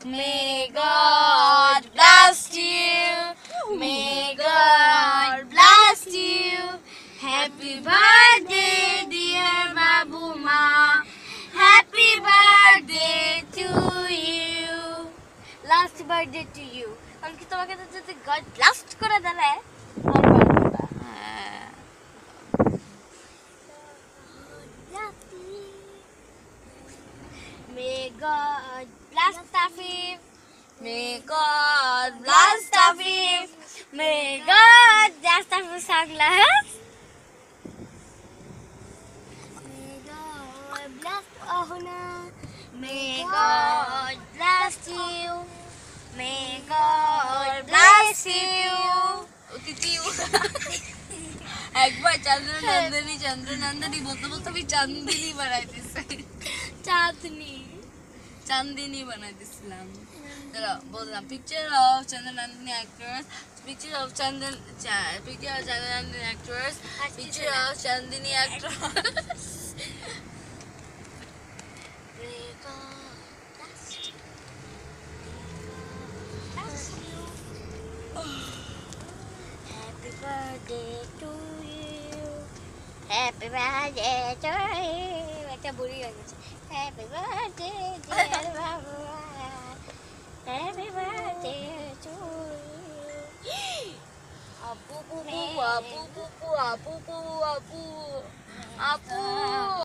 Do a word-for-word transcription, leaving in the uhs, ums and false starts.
May God bless you. May God bless you. Happy birthday, dear Babu Ma. Happy birthday to you. Last birthday to you. কারণ কি তোমাকে তো যদি God blessed করে দিলে আর পারবো না। হ্যাঁ। May God bless Tafif. May God bless Tafif. May God bless Tafif sunglasses. May God bless Ahuna. May God bless you. May God bless you. Utitiw. একবার চন্দ্রনন্দনী চন্দ্রনন্দনী বলতে বলতে আমি চাঁদনী বানাই দিছি চাঁদনী চাঁদনী বানাই দিছিলাম দাঁড়াও বললাম picture of Chandranandini actress picture of Chandan picture of Chandranandini actress picture of Chandni actress Happy birthday to you. Happy birthday to you. একটা বুড়ি হয়ে গেছে Happy birthday dear Babu. Happy birthday to you. Apu apu apu apu apu apu apu